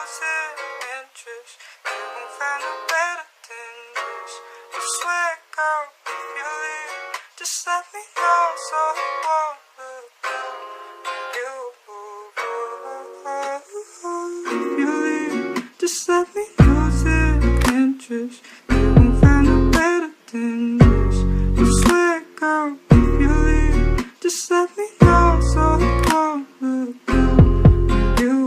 losing interest. You won't find no better than this. I swear, girl, if you leave, just let me know so I won't look down on you. If you leave, just let me losing interest. You won't find no better than this. I swear, girl, if you leave, just let me know so I won't look down on you.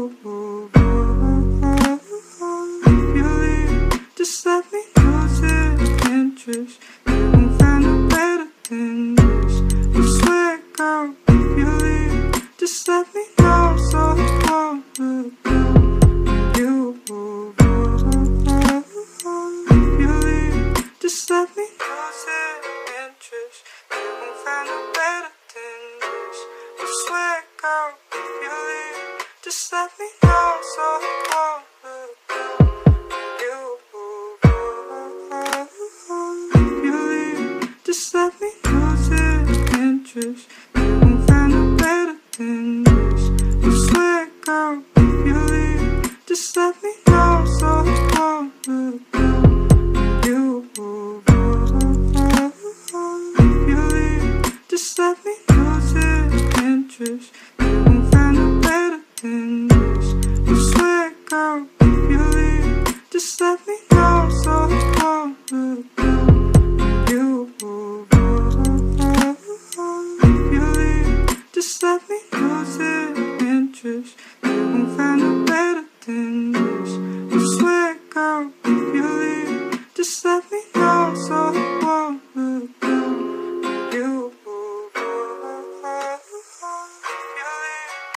If you leave, just let me losing interest. You won't find no better than this. I swear, girl, if you leave, just let me know so I won't look down on you. If you leave, just let me losing interest. You won't find no better than this. I swear, girl, if you leave, just let me know so I won't look down on you. If you leave, just let me losing interest. You won't find no better than this. I swear, girl, if you leave, just let me